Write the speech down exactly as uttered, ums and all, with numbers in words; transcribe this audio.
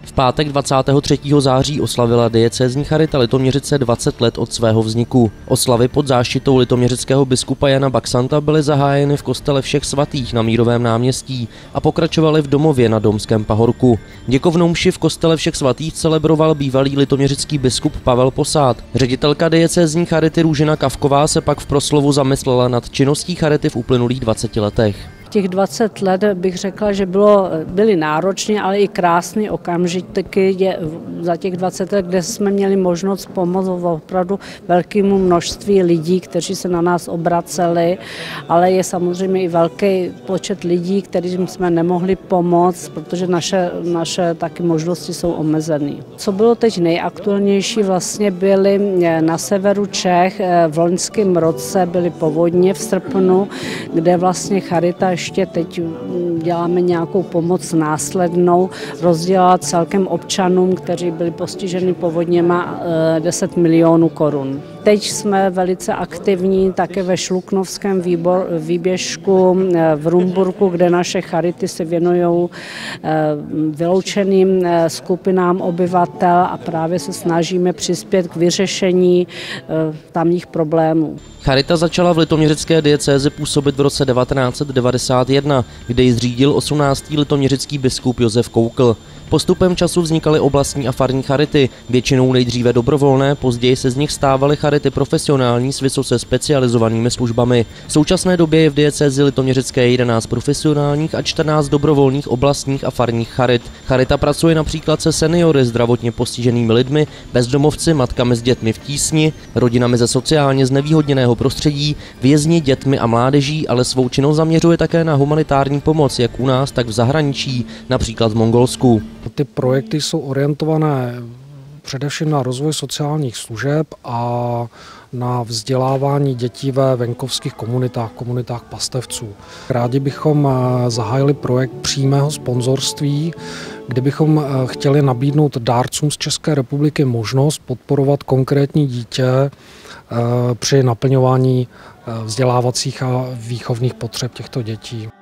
V pátek dvacátého třetího září oslavila diecézní charita Litoměřice dvacet let od svého vzniku. Oslavy pod záštitou litoměřického biskupa Jana Baxanta byly zahájeny v kostele Všech svatých na Mírovém náměstí a pokračovaly v domově na Domském pahorku. Děkovnou mši v kostele Všech svatých celebroval bývalý litoměřický biskup Pavel Posát. Ředitelka diecézní charity Růžena Kavková se pak v proslovu zamyslela nad činností charity v uplynulých dvaceti letech. Těch dvacet let bych řekla, že bylo, byly náročné, ale i krásné okamžiky za těch dvacet let, kde jsme měli možnost pomoct opravdu velkému množství lidí, kteří se na nás obraceli, ale je samozřejmě i velký počet lidí, kterým jsme nemohli pomoct, protože naše, naše taky možnosti jsou omezené. Co bylo teď nejaktuálnější, vlastně byly na severu Čech, v loňském roce byly povodně v srpnu, kde vlastně charita ještě teď děláme nějakou pomoc následnou, rozdělala celkem občanům, kteří byli postiženi povodněma, deset milionů korun. Teď jsme velice aktivní také ve Šluknovském výbor, výběžku v Rumburku, kde naše charity se věnují vyloučeným skupinám obyvatel a právě se snažíme přispět k vyřešení tamních problémů. Charita začala v litoměřické diecézi působit v roce devatenáct set devadesát jedna, kde ji zřídil osmnáctý litoměřický biskup Josef Koukl. Postupem času vznikaly oblastní a farní charity, většinou nejdříve dobrovolné, později se z nich stávaly charity profesionální s vysoce specializovanými službami. V současné době je v diecézi litoměřické jedenáct profesionálních a čtrnáct dobrovolných oblastních a farních charit. Charita pracuje například se seniory, zdravotně postiženými lidmi, bezdomovci, matkami s dětmi v tísni, rodinami ze sociálně znevýhodněného prostředí, vězni, dětmi a mládeží, ale svou činnost zaměřuje také na humanitární pomoc, jak u nás, tak v zahraničí, například v Mongolsku. Ty projekty jsou orientované především na rozvoj sociálních služeb a na vzdělávání dětí ve venkovských komunitách, komunitách pastevců. Rádi bychom zahájili projekt přímého sponzorství, kde bychom chtěli nabídnout dárcům z České republiky možnost podporovat konkrétní dítě při naplňování vzdělávacích a výchovných potřeb těchto dětí.